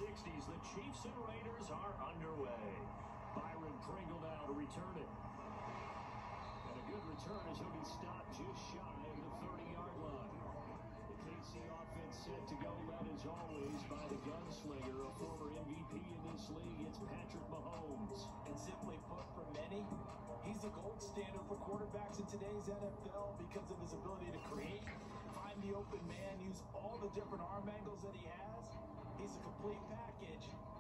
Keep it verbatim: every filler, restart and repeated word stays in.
sixties, the Chiefs and Raiders are underway. Byron Pringle now to return it. And a good return as he'll be stopped just shy of the thirty-yard line. The K C offense set to go, led as always by the gunslinger, a former M V P in this league. It's Patrick Mahomes. And simply put, for many, he's the gold standard for quarterbacks in today's N F L because of his ability to create, find the open man, use all the different arm angles that he has. He's a complete package.